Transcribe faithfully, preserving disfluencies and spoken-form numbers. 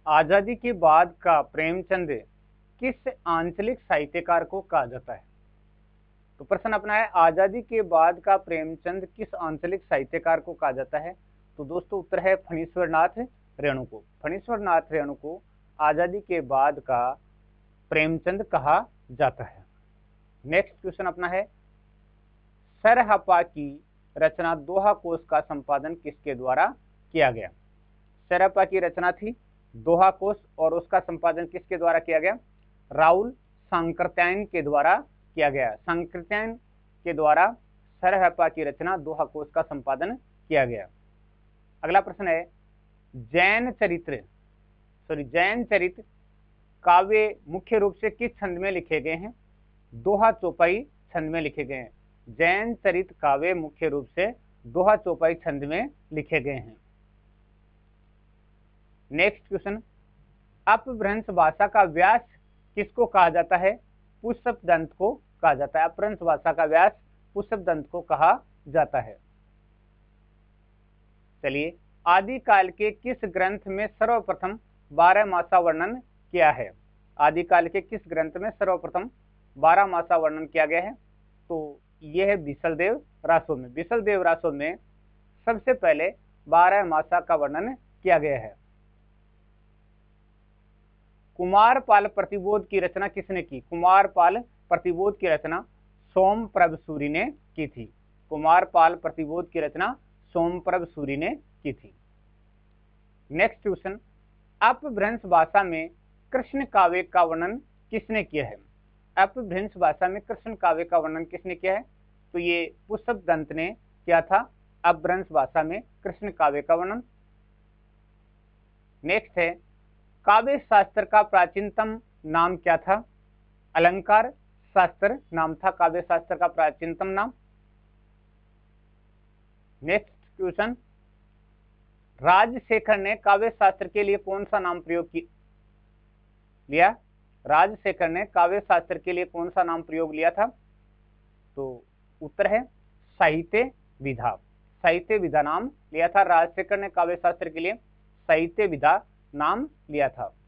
आजादी के बाद का प्रेमचंद किस आंचलिक साहित्यकार को कहा जाता है? तो प्रश्न अपना है, आजादी के बाद का प्रेमचंद किस आंचलिक साहित्यकार को कहा जाता है? तो दोस्तों उत्तर है फणीश्वर नाथ रेणु को। फणीश्वर नाथ रेणु को आजादी के बाद का प्रेमचंद कहा जाता है। नेक्स्ट क्वेश्चन अपना है, सरहपा की रचना दोहा कोश का संपादन किसके द्वारा किया गया? सरहपा की रचना थी दोहा कोश और उसका संपादन किसके द्वारा किया गया? राहुल सांकृत्यायन के द्वारा किया गया। सांकृत्यायन के द्वारा सरहपा की रचना दोहा कोश का संपादन किया गया। अगला प्रश्न है, जैन चरित्र सॉरी जैन चरित्र काव्य मुख्य रूप से किस छंद में लिखे गए हैं? दोहा चौपाई छंद में लिखे गए हैं। जैन चरित्र काव्य मुख्य रूप से दोहा चौपाई छंद में लिखे गए हैं। नेक्स्ट क्वेश्चन, अपभ्रंश भाषा का व्यास किसको कहा जाता है? पुष्प दंत को कहा जाता है। अपभ्रंश भाषा का व्यास पुष्प दंत को कहा जाता है। चलिए, आदिकाल के किस ग्रंथ में सर्वप्रथम बारह मासा वर्णन किया है? आदिकाल के किस ग्रंथ में सर्वप्रथम बारह मासा वर्णन किया गया है? तो यह है बीसलदेव रासो में। बीसलदेव रासो में सबसे पहले बारह मासा का वर्णन किया गया है। कुमारपाल प्रतिबोध की रचना किसने की? कुमारपाल प्रतिबोध की रचना सोमप्रभ सूरि ने की थी। कुमारपाल प्रतिबोध की रचना सोमप्रभ सूरि ने की थी। नेक्स्ट क्वेश्चन, अपभ्रंश भाषा में कृष्ण काव्य का वर्णन किसने किया है? अपभ्रंश भाषा में कृष्ण काव्य का वर्णन किसने किया है? तो ये पुष्प दंत ने किया था अपभ्रंश भाषा में कृष्ण काव्य का वर्णन। नेक्स्ट है, काव्य शास्त्र का प्राचीनतम नाम क्या था? अलंकार शास्त्र नाम था काव्य शास्त्र का प्राचीनतम नाम। नेक्स्ट क्वेश्चन, राजशेखर ने काव्य शास्त्र के लिए कौन सा नाम प्रयोग लिया? राजशेखर ने काव्य शास्त्र के लिए कौन सा नाम प्रयोग लिया था? तो उत्तर है साहित्य विधा। साहित्य विधा नाम लिया था। राजशेखर ने काव्य शास्त्र के लिए साहित्य विधा नाम लिया था।